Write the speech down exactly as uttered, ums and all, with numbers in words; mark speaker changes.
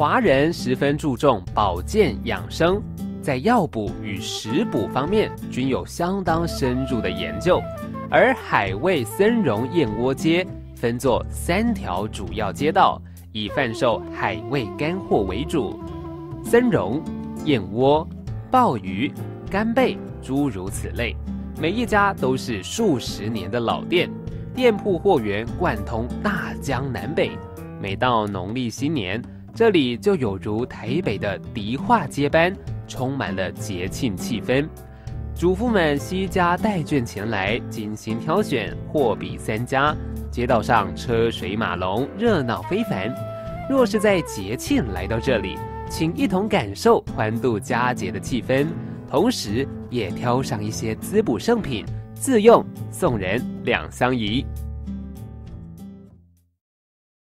Speaker 1: 华人十分注重保健养生，在药补与食补方面均有相当深入的研究。而海味森荣燕窝街分作三条主要街道，以贩售海味干货为主，森荣、燕窝、鲍鱼、干贝诸如此类，每一家都是数十年的老店，店铺货源贯通大江南北。每到农历新年，这里就有如台北的迪化街般，充满了节庆气氛。主妇们惜家带眷前来，精心挑选，货比三家，街道上车水马龙，热闹非凡。若是在节庆来到这里，请一同感受欢度佳节的气氛，同时也挑上一些滋补圣品，自用送人两相宜。